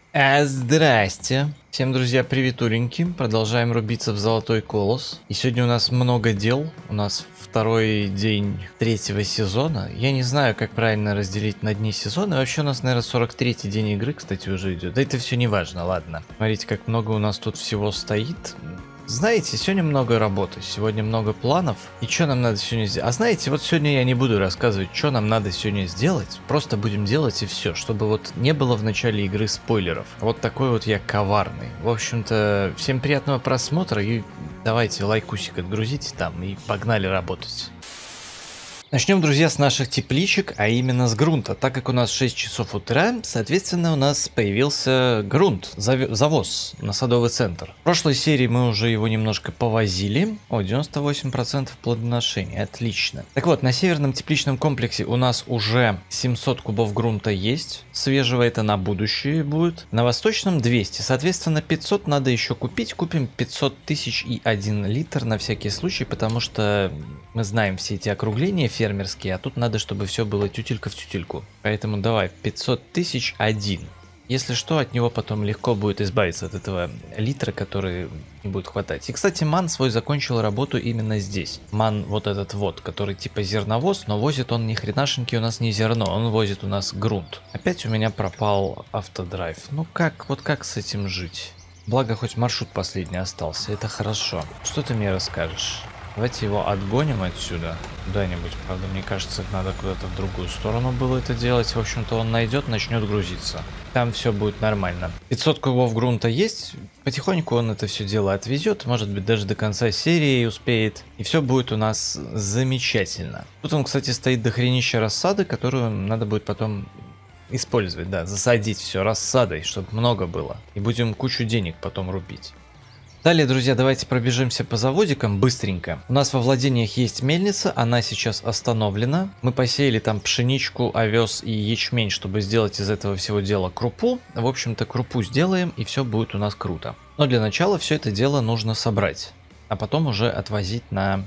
Здрасте. Всем, друзья, приветуленьки. Продолжаем рубиться в золотой колос. И сегодня у нас много дел. У нас второй день третьего сезона. Я не знаю, как правильно разделить на дни сезона. Вообще у нас, наверное, 43-й день игры, кстати, уже идет. Да это все не важно, ладно. Смотрите, как много у нас тут всего стоит. Знаете, сегодня много работы, сегодня много планов. И что нам надо сегодня сделать? А знаете, вот сегодня я не буду рассказывать, что нам надо сегодня сделать. Просто будем делать и все, чтобы вот не было в начале игры спойлеров. Вот такой вот я коварный. В общем-то, всем приятного просмотра и давайте лайкусик отгрузите там и погнали работать. Начнем, друзья, с наших тепличек, а именно с грунта. Так как у нас 6 часов утра, соответственно, у нас появился грунт, завоз на садовый центр. В прошлой серии мы уже его немножко повозили. О, 98% плодоношения, отлично. Так вот, на северном тепличном комплексе у нас уже 700 кубов грунта есть. Свежего это на будущее будет. На восточном 200, соответственно, 500 надо еще купить. Купим 500 тысяч и 1 литр на всякий случай, потому что мы знаем все эти округления фермерские, а тут надо, чтобы все было тютелька в тютельку. Поэтому давай 500 тысяч 1. Если что, от него потом легко будет избавиться от этого литра, который не будет хватать. И, кстати, ман свой закончил работу именно здесь. Ман вот этот вот, который типа зерновоз, но возит он ни хренашеньки у нас не зерно, он возит у нас грунт. Опять у меня пропал автодрайв. Ну как, вот как с этим жить? Благо, хоть маршрут последний остался, это хорошо. Что ты мне расскажешь? Давайте его отгоним отсюда куда-нибудь. Правда, мне кажется, надо куда-то в другую сторону было это делать. В общем-то, он найдет, начнет грузиться. Там все будет нормально. 500 кубов грунта есть. Потихоньку он это все дело отвезет. Может быть, даже до конца серии успеет. И все будет у нас замечательно. Тут он, кстати, стоит до хренища рассады, которую надо будет потом использовать. Да, засадить все рассадой, чтобы много было. И будем кучу денег потом рубить. Далее, друзья, давайте пробежимся по заводикам быстренько. У нас во владениях есть мельница, она сейчас остановлена. Мы посеяли там пшеничку, овес и ячмень, чтобы сделать из этого всего дела крупу. В общем-то, крупу сделаем, и все будет у нас круто. Но для начала все это дело нужно собрать, а потом уже отвозить на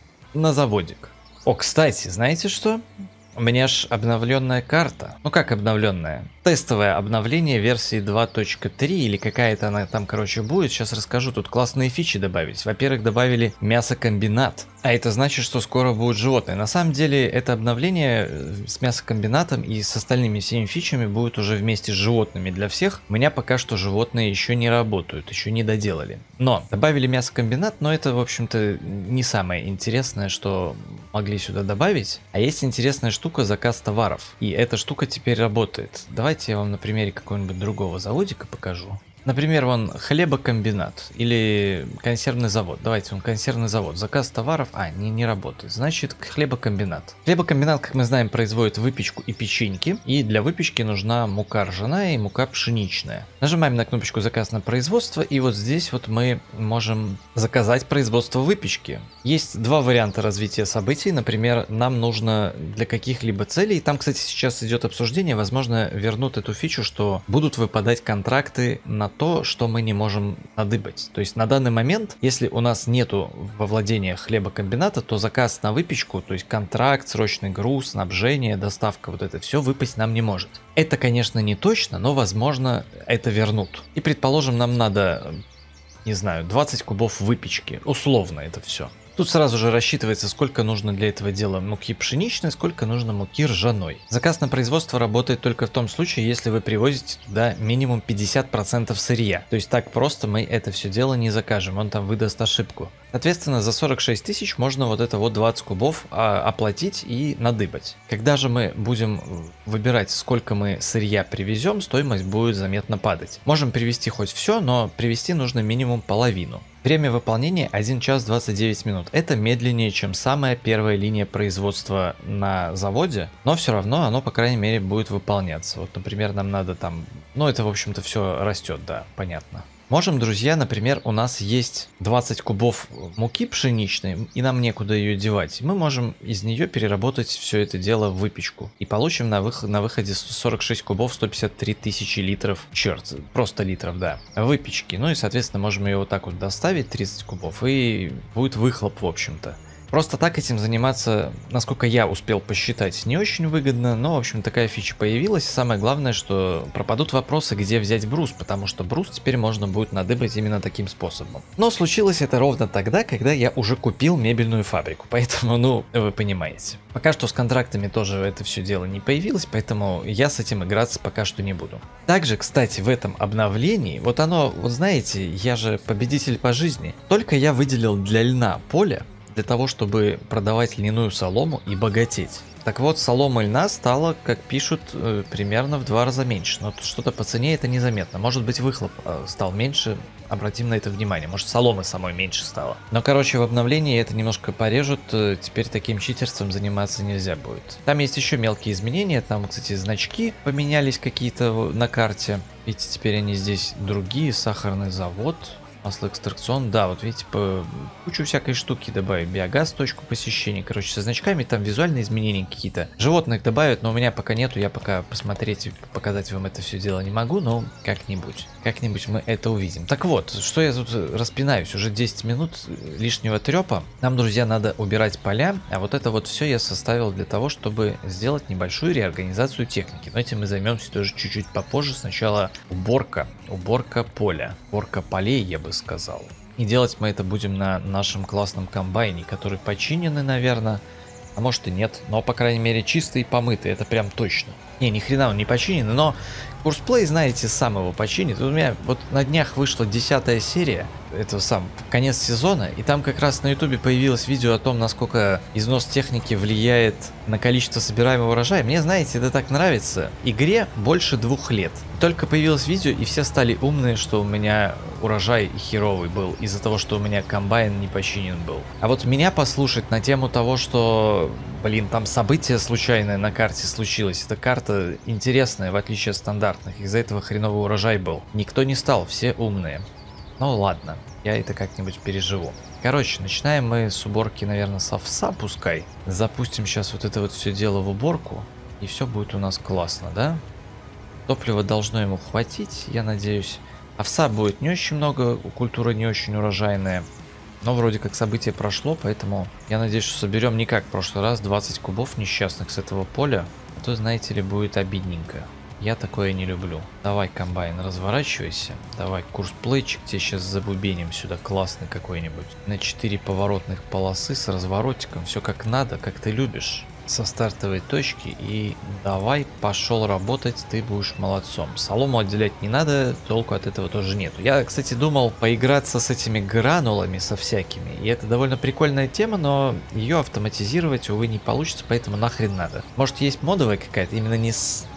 заводик. О, кстати, знаете что? У меня ж обновленная карта. Ну как обновленная? Тестовое обновление версии 2.3 или какая-то она там, короче, будет. Сейчас расскажу. Тут классные фичи добавились. Во-первых, добавили мясокомбинат. А это значит, что скоро будут животные. На самом деле, это обновление с мясокомбинатом и с остальными всеми фичами будет уже вместе с животными для всех. У меня пока что животные еще не работают, еще не доделали. Но добавили мясокомбинат, но это, в общем-то, не самое интересное, что могли сюда добавить. А есть интересная штука — заказ товаров. И эта штука теперь работает. Давайте я вам на примере какого-нибудь другого заводика покажу. Например, вон хлебокомбинат или консервный завод. Давайте, он консервный завод. Заказ товаров, не работает. Значит, хлебокомбинат. Хлебокомбинат, как мы знаем, производит выпечку и печеньки. И для выпечки нужна мука ржаная и мука пшеничная. Нажимаем на кнопочку «Заказ на производство», и вот здесь вот мы можем заказать производство выпечки. Есть два варианта развития событий. Например, нам нужно для каких-либо целей. Там, кстати, сейчас идет обсуждение. Возможно, вернут эту фичу, что будут выпадать контракты на то, что мы не можем надыбать. То есть на данный момент, если у нас нету во владениях хлебокомбината, то заказ на выпечку, то есть контракт, срочный груз, снабжение, доставка, вот это все выпасть нам не может. Это, конечно, не точно, но, возможно, это вернут. И, предположим, нам надо, не знаю, 20 кубов выпечки. Условно это все. Тут сразу же рассчитывается, сколько нужно для этого дела муки пшеничной, сколько нужно муки ржаной. Заказ на производство работает только в том случае, если вы привозите туда минимум 50% сырья. То есть так просто мы это все дело не закажем, он там выдаст ошибку. Соответственно, за 46 тысяч можно вот это вот 20 кубов оплатить и надыбать. Когда же мы будем выбирать, сколько мы сырья привезем, стоимость будет заметно падать. Можем привезти хоть все, но привезти нужно минимум половину. Время выполнения 1 час 29 минут. Это медленнее, чем самая первая линия производства на заводе, но все равно оно, по крайней мере, будет выполняться. Вот, например, нам надо там... Ну, это, в общем-то, все растет, да, понятно. Можем, друзья, например, у нас есть 20 кубов муки пшеничной, и нам некуда ее девать. Мы можем из нее переработать все это дело в выпечку. И получим на выходе 46 кубов 153 тысячи литров, черт, просто литров, да, выпечки. Ну и, соответственно, можем ее вот так вот доставить, 30 кубов, и будет выхлоп, в общем-то. Просто так этим заниматься, насколько я успел посчитать, не очень выгодно, но, в общем, такая фича появилась. Самое главное, что пропадут вопросы, где взять брус, потому что брус теперь можно будет надыбать именно таким способом. Но случилось это ровно тогда, когда я уже купил мебельную фабрику, поэтому, ну, вы понимаете. Пока что с контрактами тоже это все дело не появилось, поэтому я с этим играться пока что не буду. Также, кстати, в этом обновлении, вот оно, вот знаете, я же победитель по жизни, только я выделил для льна поле, для того, чтобы продавать льняную солому и богатеть. Так вот, солома льна стала, как пишут, примерно в 2 раза меньше. Но что-то по цене это незаметно. Может быть, выхлоп стал меньше, обратим на это внимание. Может, соломы самой меньше стало. Но, короче, в обновлении это немножко порежут. Теперь таким читерством заниматься нельзя будет. Там есть еще мелкие изменения. Там, кстати, значки поменялись какие-то на карте. Видите, теперь они здесь другие. Сахарный завод. Маслоэкстракцион, да, вот видите, кучу всякой штуки добавить. Биогаз, точку посещения. Короче, со значками там визуальные изменения какие-то. Животных добавят, но у меня пока нету. Я пока посмотреть и показать вам это все дело не могу, но как-нибудь. Как-нибудь мы это увидим. Так вот, что я тут распинаюсь? Уже 10 минут лишнего трепа. Нам, друзья, надо убирать поля. А вот это вот все я составил для того, чтобы сделать небольшую реорганизацию техники. Но этим мы займемся тоже чуть-чуть попозже. Сначала уборка. Уборка поля. Уборка полей, я бы сказал. И делать мы это будем на нашем классном комбайне, который починенный, наверное. А может и нет, но по крайней мере чистый и помытый, это прям точно. Не, ни хрена он не починенный, но Курсплей, знаете, сам его починит. У меня вот на днях вышла 10-я серия, это сам конец сезона, и там как раз на ютубе появилось видео о том, насколько износ техники влияет на количество собираемого урожая. Мне, знаете, это так нравится. Игре больше 2 лет. Только появилось видео, и все стали умные, что у меня урожай херовый был, из-за того, что у меня комбайн не починен был. А вот меня послушать на тему того, что, блин, там событие случайное на карте случилось. Эта карта интересная, в отличие от стандартных. Из-за этого хреновый урожай был. Никто не стал, все умные. Ну ладно, я это как-нибудь переживу. Короче, начинаем мы с уборки, наверное, с овса пускай. Запустим сейчас вот это вот все дело в уборку. И все будет у нас классно, да? Топлива должно ему хватить, я надеюсь. Овса будет не очень много, культура не очень урожайная. Но вроде как событие прошло, поэтому я надеюсь, что соберем не как в прошлый раз 20 кубов несчастных с этого поля. А то, знаете ли, будет обидненько. Я такое не люблю. Давай, комбайн, разворачивайся. Давай, курсплейчик, тебе сейчас забубеним сюда классный какой-нибудь. На 4 поворотных полосы с разворотиком. Все как надо, как ты любишь. Со стартовой точки. И давай, пошел работать, ты будешь молодцом. Солому отделять не надо, толку от этого тоже нету. Я, кстати, думал поиграться с этими гранулами, со всякими. И это довольно прикольная тема, но ее автоматизировать, увы, не получится, поэтому нахрен надо. Может, есть модовая какая-то, именно не с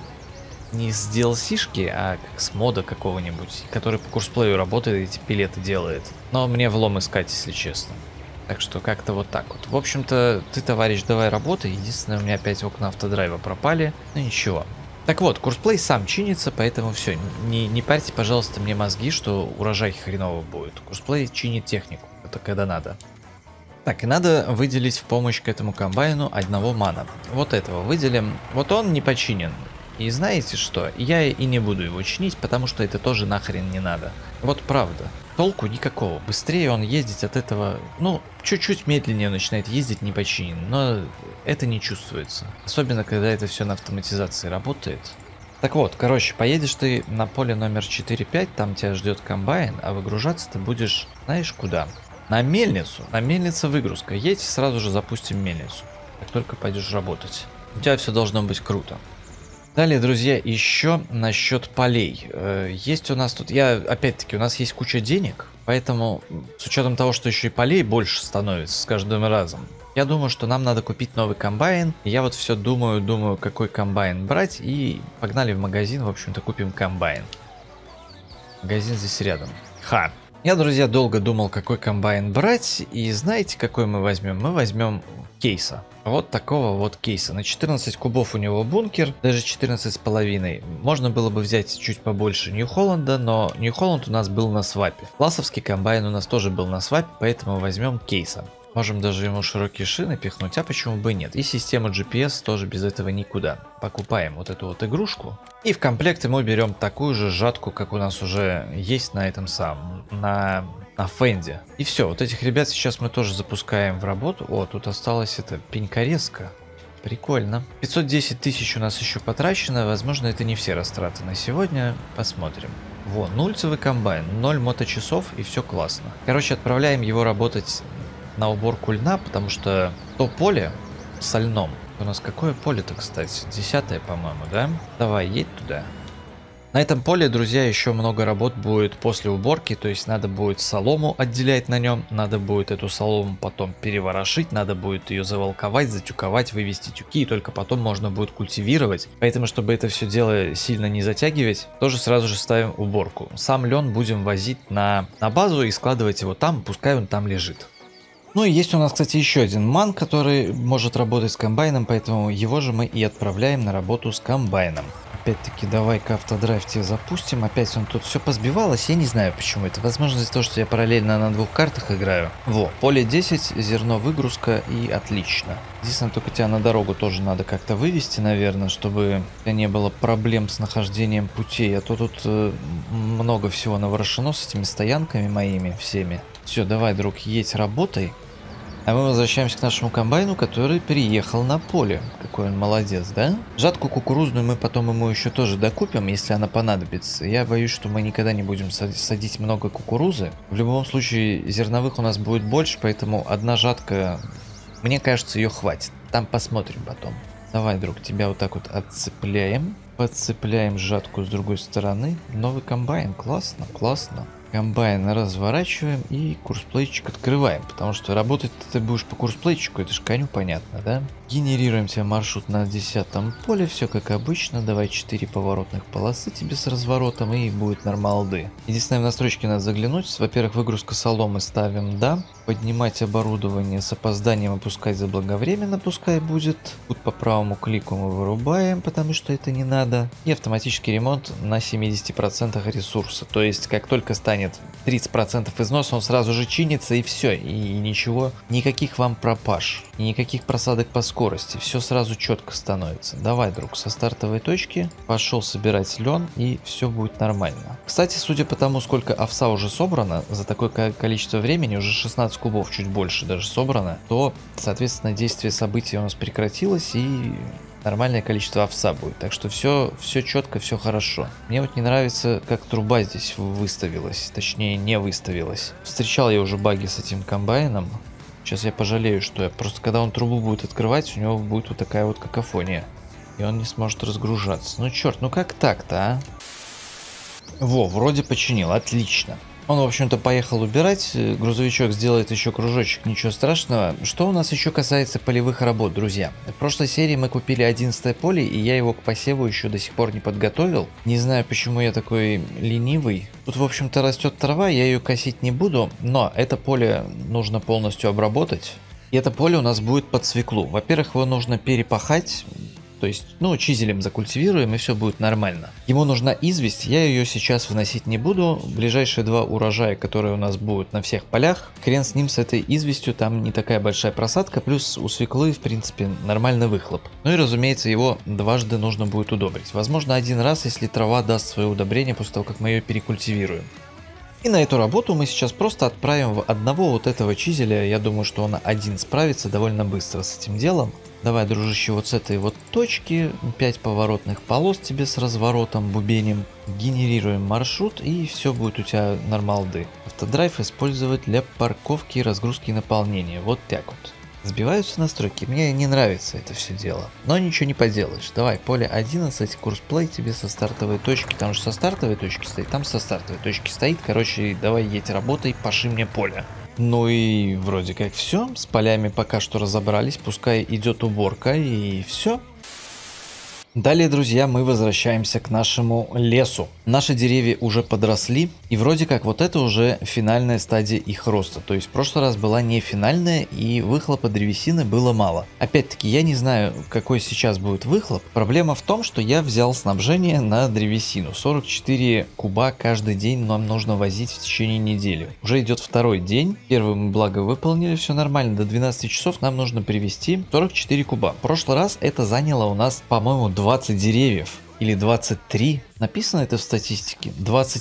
DLC-шки, а как с мода какого-нибудь, который по курсплею работает и эти пилеты делает. Но мне влом искать, если честно. Так что как-то вот так вот. В общем-то, ты, товарищ, давай работай. Единственное, у меня опять окна автодрайва пропали. Ну ничего. Так вот, курсплей сам чинится, поэтому все. Не парьте, пожалуйста, мне мозги, что урожай хреново будет. Курсплей чинит технику. Это когда надо. Так, и надо выделить в помощь к этому комбайну одного мана. Вот этого выделим. Вот он не починен. И знаете что? Я и не буду его чинить, потому что это тоже нахрен не надо. Вот правда. Толку никакого. Быстрее он ездить от этого, ну, чуть-чуть медленнее начинает ездить не починен, но это не чувствуется. Особенно, когда это все на автоматизации работает. Так вот, короче, поедешь ты на поле номер 4-5, там тебя ждет комбайн, а выгружаться ты будешь, знаешь куда? На мельницу. На мельнице выгрузка. Едь, сразу же запустим мельницу. Как только пойдешь работать. У тебя все должно быть круто. Далее, друзья, еще насчет полей. Есть у нас тут, опять-таки, у нас есть куча денег, поэтому с учетом того, что еще и полей больше становится с каждым разом, я думаю, что нам надо купить новый комбайн. Я вот все думаю, какой комбайн брать, и погнали в магазин, в общем-то, купим комбайн. Магазин здесь рядом. Ха! Я, друзья, долго думал, какой комбайн брать, и знаете, какой мы возьмем? Мы возьмем кейса. Вот такого вот кейса. На 14 кубов у него бункер, даже 14,5. Можно было бы взять чуть побольше Нью-Холланда, но Нью-Холланд у нас был на свапе. Классовский комбайн у нас тоже был на свапе, поэтому возьмем кейса. Можем даже ему широкие шины пихнуть, а почему бы и нет. И система GPS тоже без этого никуда. Покупаем вот эту вот игрушку. И в комплекте мы берем такую же жатку, как у нас уже есть на этом самом, на Фенде. И все, вот этих ребят сейчас мы тоже запускаем в работу. О, тут осталась эта пенькорезка. Прикольно. 510 тысяч у нас еще потрачено. Возможно, это не все растраты на сегодня. Посмотрим. Во, нульцевый комбайн, 0 моточасов и все классно. Короче, отправляем его работать на уборку льна, потому что то поле со льном. У нас какое поле-то, кстати? 10-е, по-моему, да? Давай, едь туда. На этом поле, друзья, еще много работ будет после уборки, то есть надо будет солому отделять на нем, надо будет эту солому потом переворошить, надо будет ее заволковать, затюковать, вывести тюки, и только потом можно будет культивировать. Поэтому, чтобы это все дело сильно не затягивать, тоже сразу же ставим уборку. Сам лен будем возить на базу и складывать его там, пускай он там лежит. Ну и есть у нас, кстати, еще один ман, который может работать с комбайном, поэтому его же мы и отправляем на работу с комбайном. Опять-таки, давай-ка автодрайв тебе запустим. Опять он тут все позбивалось, я не знаю почему это. Возможно, из-за того, что я параллельно на двух картах играю. Во, поле 10, зерно выгрузка и отлично. Единственное, только тебя на дорогу тоже надо как-то вывести, наверное, чтобы не было проблем с нахождением путей. А то тут много всего наворошено с этими стоянками моими всеми. Все, давай, друг, едь, работай. А мы возвращаемся к нашему комбайну, который переехал на поле. Какой он молодец, да? Жатку кукурузную мы потом ему еще тоже докупим, если она понадобится. Я боюсь, что мы никогда не будем садить много кукурузы. В любом случае, зерновых у нас будет больше, поэтому одна жатка, мне кажется, ее хватит. Там посмотрим потом. Давай, друг, тебя вот так вот отцепляем. Подцепляем жатку с другой стороны. Новый комбайн, классно, классно. Комбайн разворачиваем и курсплейчик открываем, потому что работать ты будешь по курсплейчику, это же коню понятно, да? Генерируем тебе маршрут на 10-м поле, все как обычно, давай 4 поворотных полосы тебе с разворотом и будет нормалды. Единственное, в настройки надо заглянуть, во-первых, выгрузка соломы ставим да, поднимать оборудование с опозданием, опускать заблаговременно, пускай будет. Тут по правому клику мы вырубаем, потому что это не надо. И автоматический ремонт на 70% ресурса, то есть как только станет 30% износа, он сразу же чинится и все, и ничего, никаких вам пропаж, и никаких просадок по скорости, все сразу четко становится. Давай, друг, со стартовой точки пошел собирать лен и все будет нормально. Кстати, судя по тому, сколько овса уже собрано, за такое количество времени, уже 16 кубов, чуть больше даже собрано, то, соответственно, действие событий у нас прекратилось и нормальное количество овса будет. Так что все четко, все хорошо. Мне вот не нравится, как труба здесь выставилась. Точнее, не выставилась. Встречал я уже баги с этим комбайном. Сейчас я пожалею, что я просто, когда он трубу будет открывать, у него будет вот такая вот какофония. И он не сможет разгружаться. Ну черт, ну как так-то, а? Во, вроде починил, отлично. Он, в общем-то, поехал убирать, грузовичок сделает еще кружочек, ничего страшного. Что у нас еще касается полевых работ, друзья? В прошлой серии мы купили 11 поле, и я его к посеву еще до сих пор не подготовил. Не знаю, почему я такой ленивый. Тут, в общем-то, растет трава, я ее косить не буду, но это поле нужно полностью обработать. И это поле у нас будет под свеклу. Во-первых, его нужно перепахать. То есть, ну, чизелем закультивируем, и все будет нормально. Ему нужна известь, я ее сейчас вносить не буду. Ближайшие 2 урожая, которые у нас будут на всех полях, хрен с ним, с этой известью, там не такая большая просадка, плюс у свеклы, в принципе, нормальный выхлоп. Ну и, разумеется, его дважды нужно будет удобрить. Возможно, один раз, если трава даст свое удобрение после того, как мы ее перекультивируем. И на эту работу мы сейчас просто отправим в одного вот этого чизеля. Я думаю, что он один справится довольно быстро с этим делом. Давай, дружище, вот с этой вот точки 5 поворотных полос тебе с разворотом, бубенем. Генерируем маршрут, и все будет у тебя нормалды. Автодрайв использовать для парковки, разгрузки и наполнения. Вот так вот. Сбиваются настройки. Мне не нравится это все дело. Но ничего не поделаешь. Давай, поле 11, курсплей тебе со стартовой точки. Там же со стартовой точки стоит, там со стартовой точки стоит. Короче, давай едь, работай, паши мне поле. Ну и вроде как все. С полями пока что разобрались. Пускай идет уборка и все. Далее, друзья, мы возвращаемся к нашему лесу. Наши деревья уже подросли, и вроде как вот это уже финальная стадия их роста. То есть в прошлый раз была не финальная, и выхлопа древесины было мало. Опять-таки, я не знаю, какой сейчас будет выхлоп. Проблема в том, что я взял снабжение на древесину. 44 куба каждый день нам нужно возить в течение недели. Уже идет второй день. Первый мы, благо, выполнили, все нормально. До 12 часов нам нужно привезти 44 куба. В прошлый раз это заняло у нас, по-моему, 20 деревьев или 23. Написано это в статистике.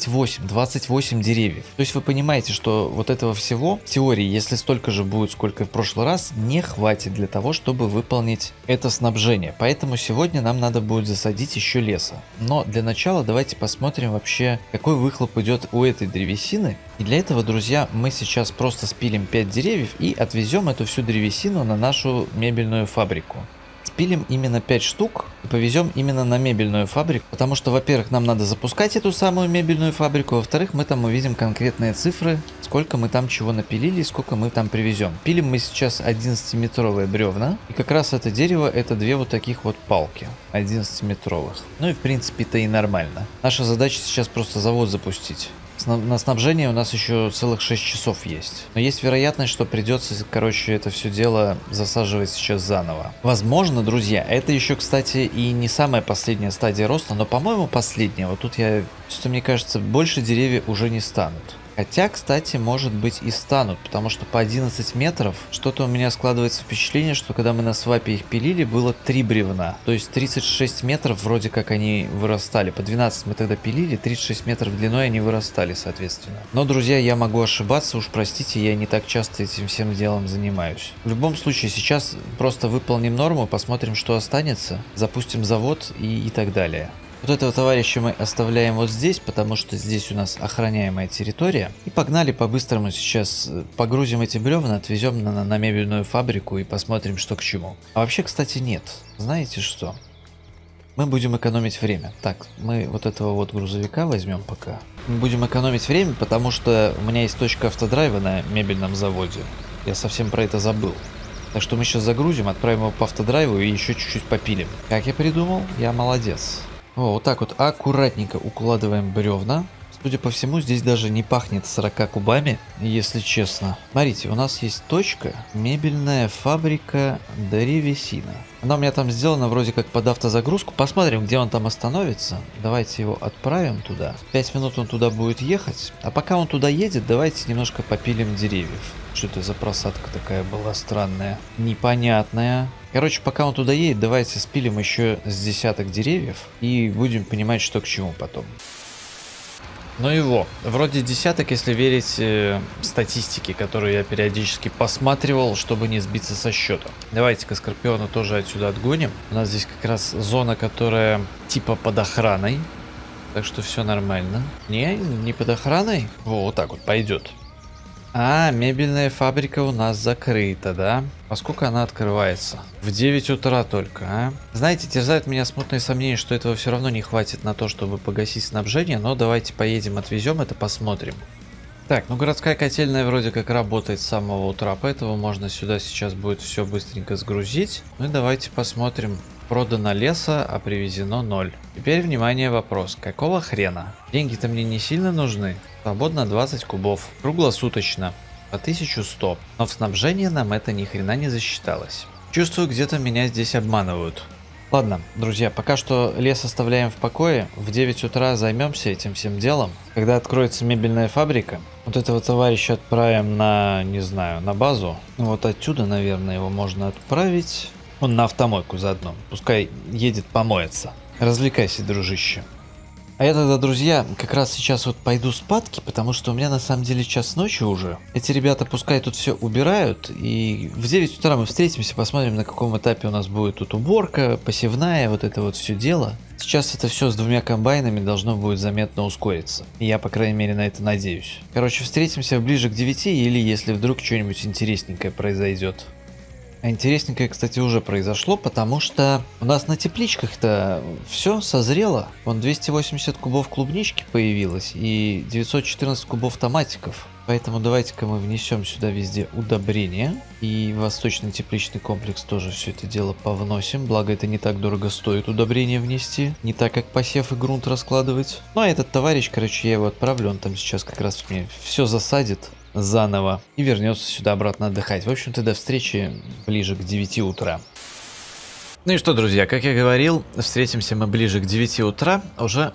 28 деревьев. То есть вы понимаете, что вот этого всего в теории, если столько же будет, сколько и в прошлый раз, не хватит для того, чтобы выполнить это снабжение. Поэтому сегодня нам надо будет засадить еще леса. Но для начала давайте посмотрим вообще, какой выхлоп идет у этой древесины. И для этого, друзья, мы сейчас просто спилим 5 деревьев и отвезем эту всю древесину на нашу мебельную фабрику. Спилим именно 5 штук и повезем именно на мебельную фабрику, потому что, во-первых, нам надо запускать эту самую мебельную фабрику, во-вторых, мы там увидим конкретные цифры, сколько мы там чего напилили, сколько мы там привезем. Пилим мы сейчас 11-метровые бревна, и как раз это дерево, это две вот таких вот палки 11-метровых. Ну и в принципе-то и нормально. Наша задача сейчас просто завод запустить. На снабжение у нас еще целых 6 часов есть. Но есть вероятность, что придется, короче, это все дело засаживать сейчас заново. Возможно, друзья, это еще, кстати, и не самая последняя стадия роста, но, по-моему, последняя. Вот тут что мне кажется, больше деревья уже не станут. Хотя, кстати, может быть и станут, потому что по 11 метров что-то у меня складывается впечатление, что когда мы на свапе их пилили, было 3 бревна. То есть 36 метров вроде как они вырастали. По 12 мы тогда пилили, 36 метров длиной они вырастали, соответственно. Но, друзья, я могу ошибаться, уж простите, я не так часто этим всем делом занимаюсь. В любом случае, сейчас просто выполним норму, посмотрим, что останется, запустим завод и так далее. Вот этого товарища мы оставляем вот здесь, потому что здесь у нас охраняемая территория. И погнали по-быстрому сейчас погрузим эти бревна, отвезем на мебельную фабрику и посмотрим, что к чему. А вообще, кстати, нет. Знаете что? Мы будем экономить время. Так, мы вот этого вот грузовика возьмем пока. Мы будем экономить время, потому что у меня есть точка автодрайва на мебельном заводе. Я совсем про это забыл. Так что мы сейчас загрузим, отправим его по автодрайву и еще чуть-чуть попилим. Как я придумал? Я молодец. Вот так вот аккуратненько укладываем бревна. Судя по всему, здесь даже не пахнет 40 кубами, если честно. Смотрите, у нас есть точка, мебельная фабрика древесина. Она у меня там сделана вроде как под автозагрузку. Посмотрим, где он там остановится. Давайте его отправим туда. 5 минут он туда будет ехать. А пока он туда едет, давайте немножко попилим деревьев. Что это за просадка такая была странная, непонятная. Короче, пока он туда едет, давайте спилим еще с десяток деревьев и будем понимать, что к чему потом. Ну его, вроде десяток, если верить статистике, которую я периодически посматривал, чтобы не сбиться со счета. Давайте-ка Скорпиона тоже отсюда отгоним. У нас здесь как раз зона, которая типа под охраной, так что все нормально. Не под охраной? Вот так вот пойдет. А, мебельная фабрика у нас закрыта, да? А сколько она открывается? В 9 утра только, а? Знаете, терзает меня смутное сомнение, что этого все равно не хватит на то, чтобы погасить снабжение, но давайте поедем, отвезем это, посмотрим. Так, ну городская котельная вроде как работает с самого утра, поэтому можно сюда сейчас будет все быстренько сгрузить. Ну и давайте посмотрим. Продано леса, а привезено 0. Теперь, внимание, вопрос. Какого хрена? Деньги-то мне не сильно нужны. Свободно 20 кубов. Круглосуточно. По 1100. Но в снабжении нам это ни хрена не засчиталось. Чувствую, где-то меня здесь обманывают. Ладно, друзья, пока что лес оставляем в покое. В 9 утра займемся этим всем делом. Когда откроется мебельная фабрика, вот этого товарища отправим на, не знаю, на базу. Вот отсюда, наверное, его можно отправить. Он на автомойку заодно. Пускай едет помоется. Развлекайся, дружище. А я тогда, друзья, как раз сейчас вот пойду спадки, потому что у меня на самом деле час ночи уже. Эти ребята пускай тут все убирают, и в 9 утра мы встретимся, посмотрим, на каком этапе у нас будет тут уборка, посевная, вот это вот все дело. Сейчас это все с 2 комбайнами должно будет заметно ускориться. И я, по крайней мере, на это надеюсь. Короче, встретимся ближе к 9, или если вдруг что-нибудь интересненькое произойдет. А интересненькое, кстати, уже произошло, потому что у нас на тепличках-то все созрело. Вон 280 кубов клубнички появилось и 914 кубов томатиков. Поэтому давайте-ка мы внесем сюда везде удобрения. И восточный тепличный комплекс тоже все это дело повносим. Благо это не так дорого стоит удобрения внести. Не так, как посев и грунт раскладывать. Ну а этот товарищ, короче, я его отправлю. Он там сейчас как раз мне все засадит заново. И вернется сюда обратно отдыхать. В общем-то, до встречи ближе к 9 утра. Ну и что, друзья, как я говорил, встретимся мы ближе к 9 утра. Уже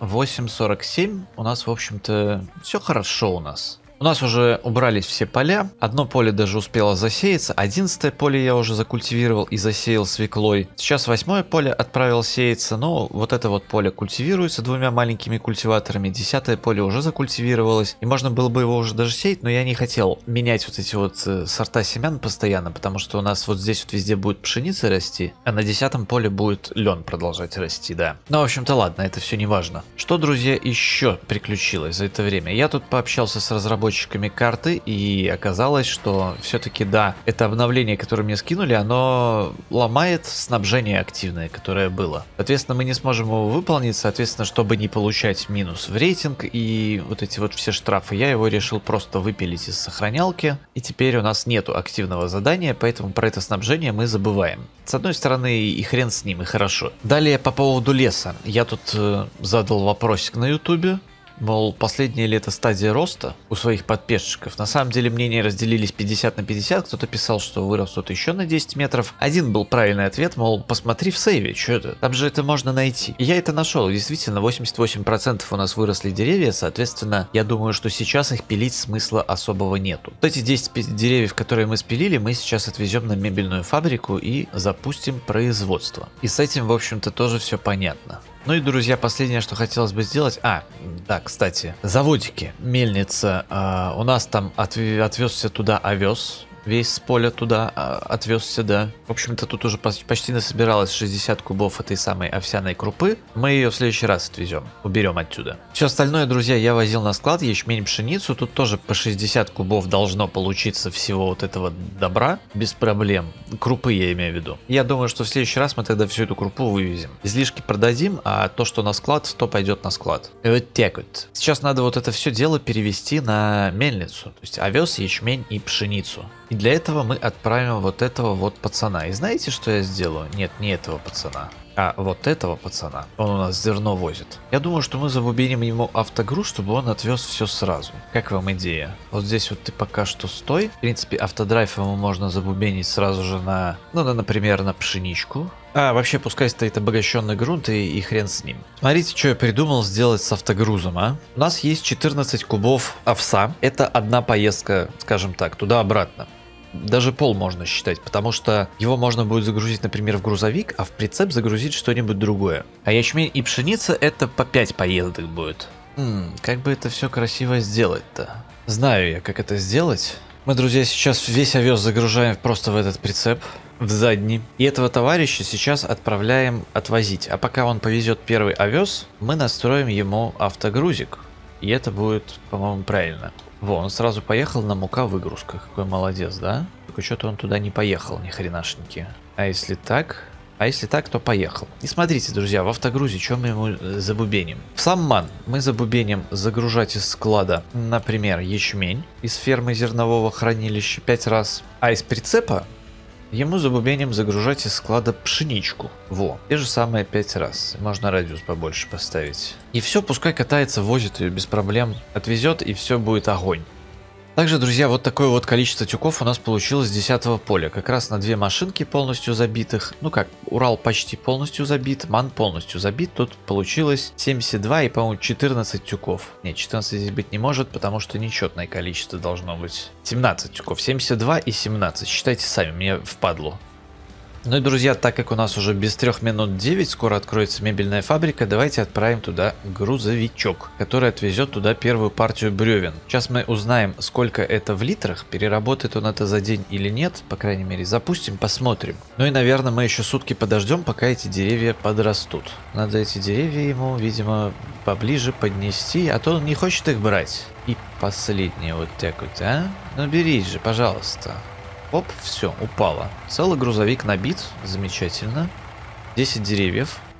8:47. У нас, в общем-то, все хорошо у нас. У нас уже убрались все поля, одно поле даже успело засеяться, 11-е поле я уже закультивировал и засеял свеклой. Сейчас 8-е поле отправил сеяться, но вот это вот поле культивируется двумя маленькими культиваторами, 10-е поле уже закультивировалось, и можно было бы его уже даже сеять, но я не хотел менять вот эти вот сорта семян постоянно, потому что у нас вот здесь вот везде будет пшеница расти, а на 10-м поле будет лен продолжать расти, да. Ну, в общем-то, ладно, это все не важно. Что, друзья, еще приключилось за это время? Я тут пообщался с разработчиками карты, и оказалось, что все-таки да, это обновление, которое мне скинули, оно ломает снабжение активное, которое было. Соответственно, мы не сможем его выполнить, соответственно, чтобы не получать минус в рейтинг и вот эти вот все штрафы, я его решил просто выпилить из сохранялки, и теперь у нас нету активного задания, поэтому про это снабжение мы забываем. С одной стороны, и хрен с ним, и хорошо. Далее по поводу леса. Я тут задал вопросик на ютубе. Мол, последнее ли это стадия роста у своих подписчиков. На самом деле мнения разделились 50 на 50. Кто-то писал, что вырастут еще на 10 метров. Один был правильный ответ, мол, посмотри в сейве, что это. Там же это можно найти. И я это нашел. Действительно, 88% у нас выросли деревья. Соответственно, я думаю, что сейчас их пилить смысла особого нету. Вот эти 10 деревьев, которые мы спилили, мы сейчас отвезем на мебельную фабрику и запустим производство. И с этим, в общем-то, тоже все понятно. Ну и, друзья, последнее, что хотелось бы сделать... да, кстати, заводики, мельница. У нас там отвезся туда овес. Весь с поля туда отвезся, да. В общем-то, тут уже почти насобиралось 60 кубов этой самой овсяной крупы. Мы ее в следующий раз отвезем, уберем отсюда. Все остальное, друзья, я возил на склад, ячмень, пшеницу. Тут тоже по 60 кубов должно получиться всего вот этого добра, без проблем. Крупы я имею в виду. Я думаю, что в следующий раз мы тогда всю эту крупу вывезем. Излишки продадим, а то, что на склад, то пойдет на склад. И вот так вот. Сейчас надо вот это все дело перевести на мельницу. То есть овес, ячмень и пшеницу. И для этого мы отправим вот этого вот пацана. И знаете, что я сделаю? Нет, не этого пацана, а вот этого пацана. Он у нас зерно возит. Я думаю, что мы забубеним ему автогруз, чтобы он отвез все сразу. Как вам идея? Вот здесь вот ты пока что стой. В принципе, автодрайв ему можно забубенить сразу же на, например, на пшеничку. Вообще, пускай стоит обогащенный грунт и хрен с ним. Смотрите, что я придумал сделать с автогрузом, а? У нас есть 14 кубов овса. Это одна поездка, скажем так, туда-обратно. Даже пол можно считать, потому что его можно будет загрузить, например, в грузовик, а в прицеп загрузить что-нибудь другое. А ячмень и пшеница это по 5 поездок будет. Как бы это все красиво сделать-то? Знаю я, как это сделать. Мы, друзья, сейчас весь овес загружаем просто в этот прицеп, в задний. И этого товарища сейчас отправляем отвозить. А пока он повезет первый овес, мы настроим ему автогрузик. И это будет, по-моему, правильно. Он сразу поехал на мука-выгрузка. Какой молодец, да? Только что-то он туда не поехал, ни хренашеньки. А если так, то поехал. И смотрите, друзья, в автогрузе, что мы ему забубеним? В сам ман мы забубеним загружать из склада, например, ячмень из фермы зернового хранилища 5 раз. А из прицепа ему забубеним загружать из склада пшеничку. Те же самые 5 раз. Можно радиус побольше поставить. И все, пускай катается, возит ее без проблем. Отвезет, и все будет огонь. Также, друзья, вот такое вот количество тюков у нас получилось с 10 поля. Как раз на 2 машинки полностью забитых. Ну как, Урал почти полностью забит, Ман полностью забит. Тут получилось 72 и, по-моему, 14 тюков. Нет, 14 здесь быть не может, потому что нечетное количество должно быть. 17 тюков, 72 и 17. Считайте сами, мне впадло. Ну и, друзья, так как у нас уже без 3 минут 9, скоро откроется мебельная фабрика, давайте отправим туда грузовичок, который отвезет туда первую партию бревен. Сейчас мы узнаем, сколько это в литрах, переработает он это за день или нет, по крайней мере, запустим, посмотрим. Ну и, наверное, мы еще сутки подождем, пока эти деревья подрастут. Надо эти деревья ему, видимо, поближе поднести, а то он не хочет их брать. И последнее вот так вот, а? Ну берись же, пожалуйста. Оп, все, упало. Целый грузовик набит, замечательно. 10 деревьев.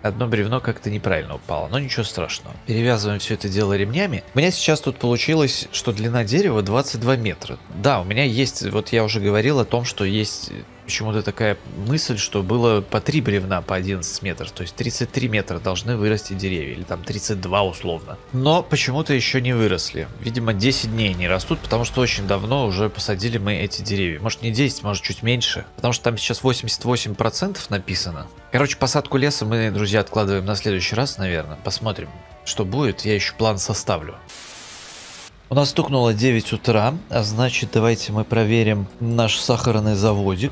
одно бревно как-то неправильно упало, но ничего страшного. Перевязываем все это дело ремнями. У меня сейчас тут получилось, что длина дерева 22 метра. Да, у меня есть, вот я уже говорил о том, что есть почему-то такая мысль, что было по 3 бревна по 11 метров, то есть 33 метра должны вырасти деревья, или там 32 условно. Но почему-то еще не выросли. Видимо, 10 дней не растут, потому что очень давно уже посадили мы эти деревья. Может не 10, может чуть меньше, потому что там сейчас 88% написано. Короче, посадку леса мы, друзья, откладываем на следующий раз, наверное. Посмотрим, что будет, я еще план составлю. У нас стукнуло 9 утра, а значит давайте мы проверим наш сахарный заводик.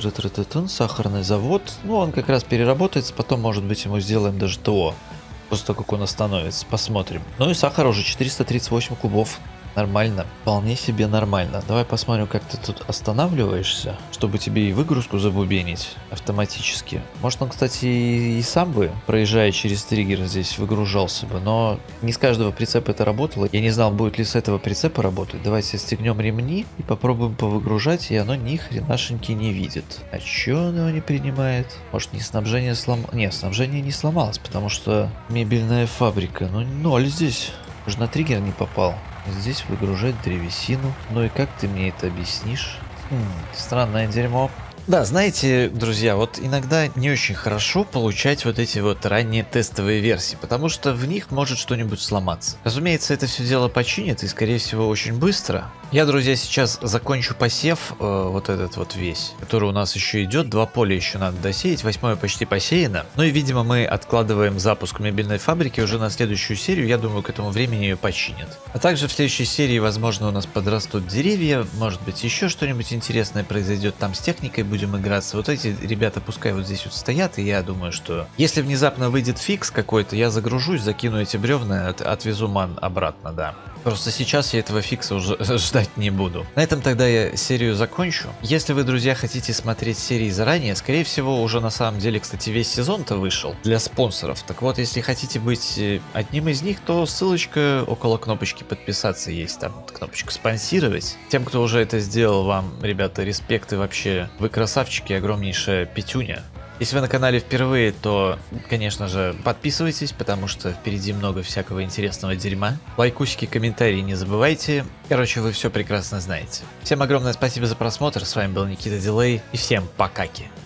Сахарный завод, ну он как раз переработается, потом может быть ему сделаем даже ТО. После того, как он остановится, посмотрим. Ну и сахар уже 438 кубов. Нормально, вполне себе нормально. Давай посмотрим, как ты тут останавливаешься, чтобы тебе и выгрузку забубенить автоматически. Может он, кстати, и сам бы, проезжая через триггер, здесь выгружался бы, но не с каждого прицепа это работало. Я не знал, будет ли с этого прицепа работать. Давайте стегнем ремни и попробуем повыгружать, и оно ни хренашеньки не видит. А чё оно не принимает? Может не снабжение сломалось? Нет, снабжение не сломалось, потому что мебельная фабрика. Ну ноль здесь. Уже на триггер не попал. Здесь выгружать древесину. Ну и как ты мне это объяснишь? Странное дерьмо. Да, знаете, друзья, вот иногда не очень хорошо получать вот эти вот ранние тестовые версии, потому что в них может что-нибудь сломаться. Разумеется, это все дело починят и, скорее всего, очень быстро. Я, друзья, сейчас закончу посев, вот этот вот весь, который у нас еще идет. 2 поля еще надо досеять, 8 почти посеяно. Ну и, видимо, мы откладываем запуск мебельной фабрики уже на следующую серию. Я думаю, к этому времени ее починят. А также в следующей серии, возможно, у нас подрастут деревья, может быть, еще что-нибудь интересное произойдет там с техникой, будем играться. Вот эти ребята пускай вот здесь вот стоят, и я думаю, что если внезапно выйдет фикс какой-то, я загружусь, закину эти бревна, отвезу ман обратно, да. Просто сейчас я этого фикса уже ждать не буду. На этом тогда я серию закончу. Если вы, друзья, хотите смотреть серии заранее, скорее всего, уже на самом деле, кстати, весь сезон-то вышел для спонсоров. Так вот, если хотите быть одним из них, то ссылочка около кнопочки подписаться есть. Там кнопочка спонсировать. Тем, кто уже это сделал, вам, ребята, респект и вообще вы красавчики, огромнейшая пятюня. Если вы на канале впервые, то, конечно же, подписывайтесь, потому что впереди много всякого интересного дерьма. Лайкусики, комментарии не забывайте. Короче, вы все прекрасно знаете. Всем огромное спасибо за просмотр, с вами был Никита Дилей, и всем покаки.